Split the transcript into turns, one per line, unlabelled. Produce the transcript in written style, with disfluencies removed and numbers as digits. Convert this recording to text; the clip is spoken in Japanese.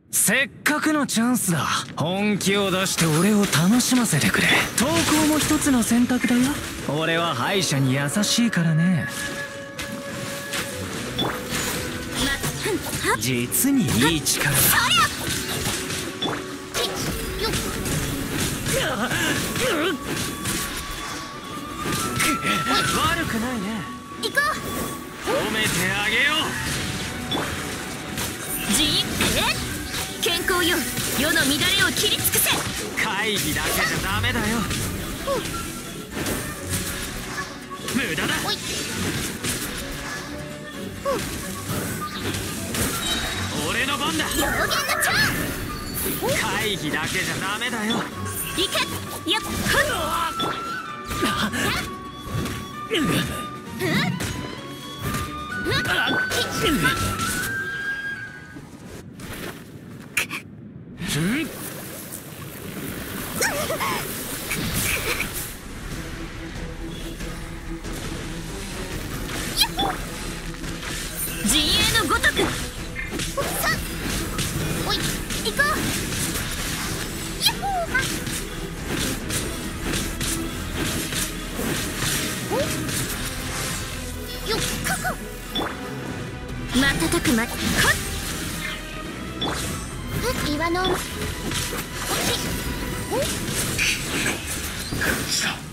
せっかくのチャンスだ。本気を出して俺を楽しませてくれ。投稿も一つの選択だよ。俺は敗者に優しいからね。実にいい力だ。悪くないね。
行こう。
褒めてあげよう。
ジー健康よ。世の乱れを切り尽くせ。
会議だけじゃダメだよ。無駄だ。俺の番だ。
表現のチャン。
会議だけじゃダメだよ。
行け。やっ陣営のごとく。さあ、おい、行こう。ヤッホー。よっかこ。瞬くまっ。岩の。おっ。